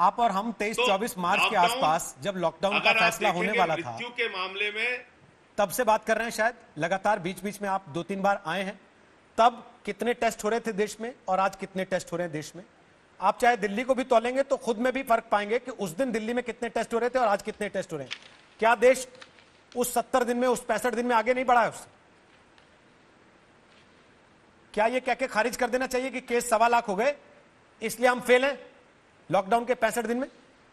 आप और हम 23-24 मार्च के आसपास जब लॉकडाउन का फैसला होने वाला था, मृत्यु के मामले में तब से बात कर रहे हैं। शायद लगातार बीच बीच में आप 2-3 बार आए हैं। तब कितने टेस्ट हो रहे थे देश में और आज कितने टेस्ट हो रहे हैं देश में? आप चाहे दिल्ली को भी तोलेंगे तो खुद में भी फर्क पाएंगे कि उस दिन दिल्ली में कितने टेस्ट हो रहे थे और आज कितने टेस्ट हो रहे हैं। क्या देश उस 70 दिन में, उस 65 दिन में आगे नहीं बढ़ा है उससे? क्या ये कह के खारिज कर देना चाहिए कि केस 1.25 लाख हो गए इसलिए हम फेल हैं लॉकडाउन के 65 दिन में?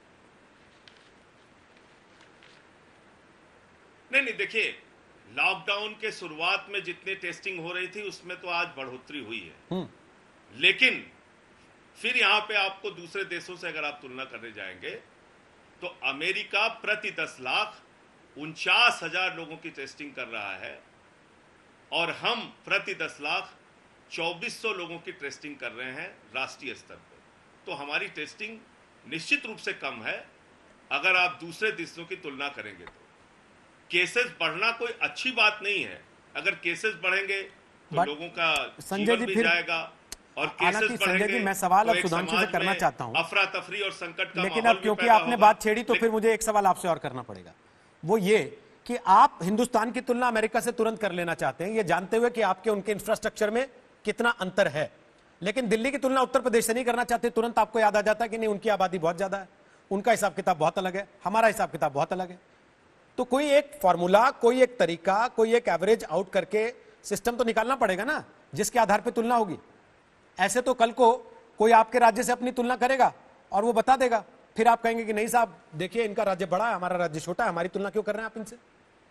नहीं, देखिए, लॉकडाउन के शुरुआत में जितनी टेस्टिंग हो रही थी उसमें तो आज बढ़ोतरी हुई है, लेकिन फिर यहां पे आपको दूसरे देशों से अगर आप तुलना करने जाएंगे तो अमेरिका प्रति 10 लाख 49,000 लोगों की टेस्टिंग कर रहा है और हम प्रति 10 लाख 2400 लोगों की टेस्टिंग कर रहे हैं राष्ट्रीय स्तर पर। तो हमारी टेस्टिंग निश्चित रूप से कम है अगर आप दूसरे देशों की तुलना करेंगे तो। केसेस बढ़ना कोई अच्छी बात नहीं है, अगर केसेस बढ़ेंगे तो लोगों का जीवन भी जाएगा और केसेस बढ़ेंगे। मैं सवाल अब सुधांशु से करना चाहता हूं, अफरा तफरी और संकट का लेकिन अब क्योंकि आपने बात छेड़ी तो फिर मुझे एक सवाल आपसे और करना पड़ेगा। वो ये कि आप हिंदुस्तान की तुलना अमेरिका से तुरंत कर लेना चाहते हैं, ये जानते हुए कि आपके उनके इंफ्रास्ट्रक्चर में कितना अंतर है, लेकिन दिल्ली की तुलना उत्तर प्रदेश से नहीं करना चाहते। तुरंत आपको याद आ जाता है कि नहीं, उनकी आबादी बहुत ज्यादा है, उनका हिसाब किताब बहुत अलग है, हमारा हिसाब किताब बहुत अलग है। तो कोई एक फॉर्मूला, कोई एक तरीका, कोई एक एवरेज आउट करके सिस्टम तो निकालना पड़ेगा ना, जिसके आधार पर तुलना होगी। ऐसे तो कल को कोई आपके राज्य से अपनी तुलना करेगा और वो बता देगा, फिर आप कहेंगे कि नहीं साहब देखिए इनका राज्य बड़ा है, हमारा राज्य छोटा है, हमारी तुलना क्यों कर रहे हैं आप इनसे?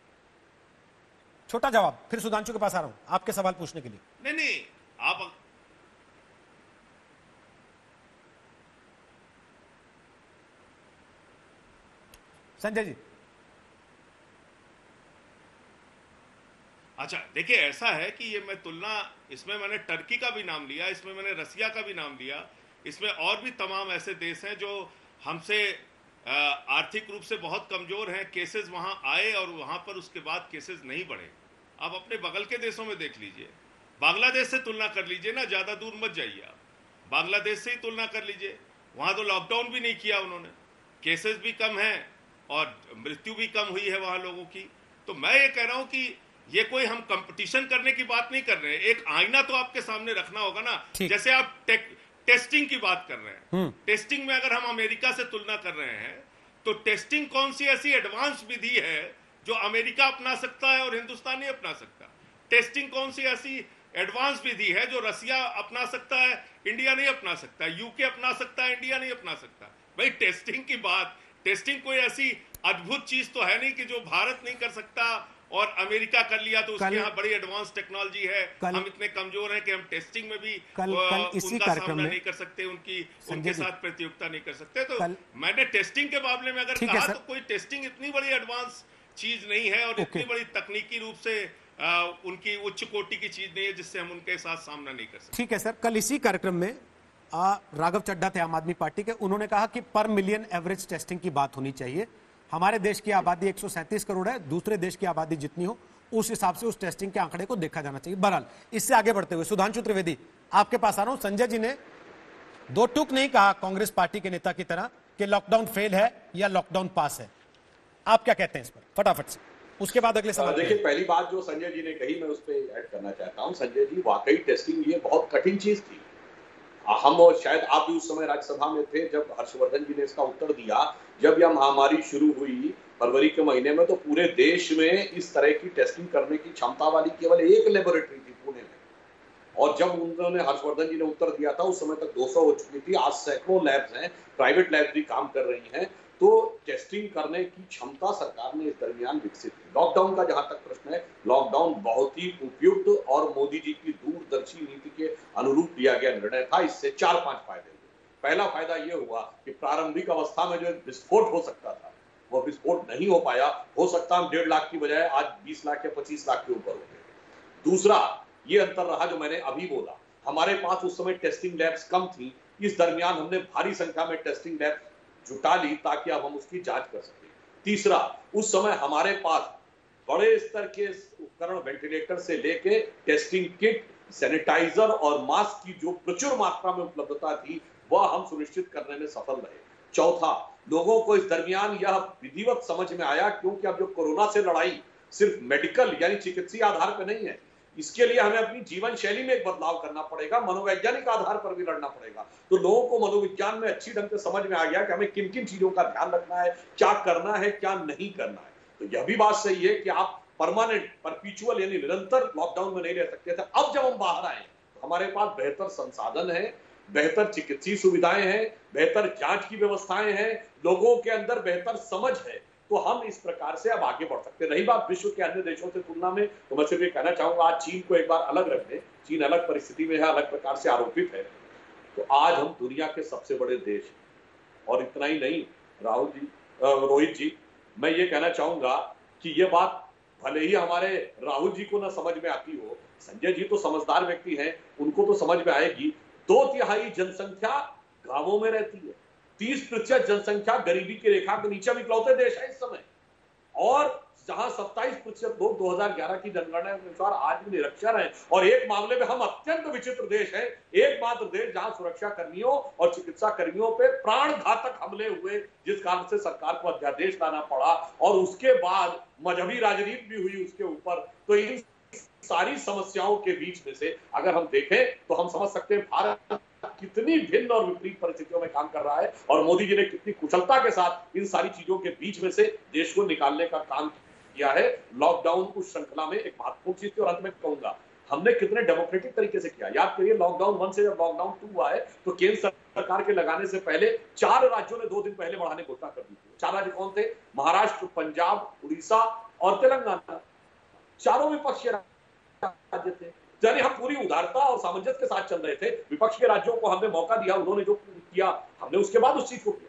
छोटा जवाब। फिर सुधांशु के पास आ रहा हूं आपके सवाल पूछने के लिए। नहीं, आप संजय जी। अच्छा, देखिए, ऐसा है कि ये मैं तुलना, इसमें मैंने टर्की का भी नाम लिया, इसमें मैंने रसिया का भी नाम लिया, इसमें और भी तमाम ऐसे देश हैं जो हमसे आर्थिक रूप से बहुत कमजोर हैं। केसेस वहां आए और वहां पर उसके बाद केसेस नहीं बढ़े। आप अपने बगल के देशों में देख लीजिए, बांग्लादेश से तुलना कर लीजिए ना, ज्यादा दूर मत जाइए आप, बांग्लादेश से ही तुलना कर लीजिए। वहां तो लॉकडाउन भी नहीं किया उन्होंने, केसेस भी कम हैं और मृत्यु भी कम हुई है वहां लोगों की। तो मैं ये कह रहा हूं कि ये कोई हम कंपटीशन करने की बात नहीं कर रहे हैं, एक आईना तो आपके सामने रखना होगा ना। जैसे आप टेस्टिंग की बात कर रहे हैं, टेस्टिंग में अगर हम अमेरिका से तुलना कर रहे हैं तो टेस्टिंग कौन सी ऐसी एडवांस विधि है जो अमेरिका अपना सकता है और हिंदुस्तान नहीं अपना सकता? टेस्टिंग कौन सी ऐसी एडवांस विधि है जो रसिया अपना सकता है, इंडिया नहीं अपना सकता, यूके अपना सकता है, इंडिया नहीं अपना सकता? भाई टेस्टिंग की बात, टेस्टिंग कोई ऐसी अद्भुत चीज तो है नहीं कि जो भारत नहीं कर सकता और अमेरिका कर लिया तो उसके यहाँ बड़ी एडवांस टेक्नोलॉजी है। हम इतने कमजोर हैं कि हम टेस्टिंग में भी उनका सामना नहीं कर सकते, उनके साथ प्रतियोगिता नहीं कर सकते। तो मैंने टेस्टिंग के मामले में अगर कहा तो कोई टेस्टिंग इतनी बड़ी एडवांस चीज नहीं है और इतनी बड़ी तकनीकी रूप से उनकी उच्च कोटि की चीज नहीं है जिससे हम उनके साथ सामना नहीं कर सकते। ठीक है सर, कल इसी कार्यक्रम में राघव चड्ढा थे आम आदमी पार्टी के, उन्होंने कहा कि पर मिलियन एवरेज टेस्टिंग की बात होनी चाहिए। हमारे देश की आबादी 137 करोड़ है, दूसरे देश की आबादी जितनी हो उस हिसाब से उस टेस्टिंग के आंकड़े को देखा जाना चाहिए। बहरहाल इससे आगे बढ़ते हुए सुधांशु त्रिवेदी आपके पास आ रहा हूं। संजय जी ने दो टूक नहीं कहा कांग्रेस पार्टी के नेता की तरह कि लॉकडाउन फेल है या लॉकडाउन पास है। आप क्या कहते हैं इस पर फटाफट से, उसके बाद अगले सवाल। देखिए, पहली बात जो संजय जी ने कही मैं उस पर ऐड करना चाहता हूं। संजय जी, वाकई टेस्टिंग ये बहुत कठिन चीज थी। हम और शायद आप भी उस समय राज्यसभा में थे जब हर्षवर्धन जी ने इसका उत्तर दिया। जब यह महामारी शुरू हुई फरवरी के महीने में तो पूरे देश में इस तरह की टेस्टिंग करने की क्षमता वाली केवल एक लेबोरेटरी थी पुणे में, और जब उन्होंने हर्षवर्धन जी ने उत्तर दिया था उस समय तक 200 हो चुकी थी। आज सैकड़ों लैब्स हैं, प्राइवेट लैब्स भी काम कर रही हैं। तो टेस्टिंग करने की क्षमता सरकार ने इस दरमियान विकसित की। लॉकडाउन का जहां तक प्रश्न है, लॉकडाउन बहुत ही उपयुक्त और मोदी जी की दूरदर्शी नीति के अनुरूप लिया गया निर्णय था। इससे 4-5 फायदे हुए। पहला फायदा यह हुआ कि प्रारंभिक अवस्था में जो विस्फोट हो सकता था वह विस्फोट नहीं हो पाया। हो सकता हम 1.5 लाख की बजाय आज 20 लाख या 25 लाख के ऊपर हो गए। दूसरा ये अंतर रहा जो मैंने अभी बोला, हमारे पास उस समय टेस्टिंग लैब्स कम थी। इस दरमियान हमने भारी संख्या में टेस्टिंग लैब जुटा ली ताकि अब हम उसकी जांच कर सकें। तीसरा, उस समय हमारे पास बड़े स्तर के उपकरण, वेंटिलेटर से लेके टेस्टिंग किट, सैनिटाइजर और मास्क की जो प्रचुर मात्रा में उपलब्धता थी वह हम सुनिश्चित करने में सफल रहे। चौथा, लोगों को इस दरमियान यह विधिवत समझ में आया, क्योंकि अब जो कोरोना से लड़ाई सिर्फ मेडिकल यानी चिकित्सीय आधार पर नहीं है, इसके लिए हमें अपनी जीवन शैली में एक बदलाव करना पड़ेगा, मनोवैज्ञानिक आधार पर भी लड़ना पड़ेगा। तो लोगों को मनोविज्ञान में अच्छी ढंग से समझ में आ गया कि हमें किन किन चीजों का ध्यान रखना है, क्या करना है, क्या नहीं करना है। तो यह भी बात सही है कि आप परमानेंट परपिचुअल यानी निरंतर लॉकडाउन में नहीं रह सकते थे। अब जब हम बाहर आए तो हमारे पास बेहतर संसाधन है, बेहतर चिकित्सीय सुविधाएं हैं, बेहतर जांच की व्यवस्थाएं हैं, लोगों के अंदर बेहतर समझ है, तो हम इस प्रकार से अब आगे बढ़ सकते हैं। रही बात विश्व के अन्य देशों से तुलना में, तो मैं सिर्फ ये कहना चाहूंगा, आज चीन को एक बार अलग रख दें, चीन अलग परिस्थिति में है, अलग प्रकार से आरोपित है, तो आज हम दुनिया के सबसे बड़े देश हैं। और इतना ही नहीं राहुल जी, रोहित जी, मैं ये कहना चाहूंगा कि ये बात भले ही हमारे राहुल जी को ना समझ में आती हो, संजय जी तो समझदार व्यक्ति हैं, उनको तो समझ में आएगी। 2/3 जनसंख्या गांवों में रहती है, 30% जनसंख्या गरीबी की रेखा के नीचे भी इकलौते देश है इस समय, और जहां 27% लोग 2011 की जनगणना के अनुसार आज भी निरक्षर हैं। और एक मामले में हम अत्यंत विचित्र देश हैं, एकमात्र देश जहां सुरक्षा कर्मियों और चिकित्सा कर्मियों पे प्राण घातक हमले हुए, जिस कारण से सरकार को अध्यादेश लाना पड़ा, और उसके बाद मजहबी राजनीति भी हुई उसके ऊपर। तो इन सारी समस्याओं के बीच में से अगर हम देखें तो हम समझ सकते हैं भारत कितनी भिन्न और विपरीत परिस्थितियों में काम कर रहा है, और मोदी जी ने कितनी कुशलता के साथ इन सारी चीजों के बीच में से देश को निकालने का काम किया है। लॉकडाउन उस श्रृंखला में एक महत्वपूर्ण चीज थी। और अंत में कहूंगा, हमने कितने डेमोक्रेटिक तरीके से किया। याद करिए, लॉकडाउन 1 से जब लॉकडाउन 2 हुआ है, तो केंद्र सरकार के लगाने से पहले 4 राज्यों ने 2 दिन पहले बढ़ाने की घोषणा कर दी थी। 4 राज्य कौन थे? महाराष्ट्र, पंजाब, उड़ीसा और तेलंगाना। चारों विपक्षी राज्य थे, यानी हम पूरी उदारता और सामंजस्य के साथ चल रहे थे। विपक्ष के राज्यों को हमने मौका दिया, उन्होंने जो किया हमने उसके बाद उस चीज को किया।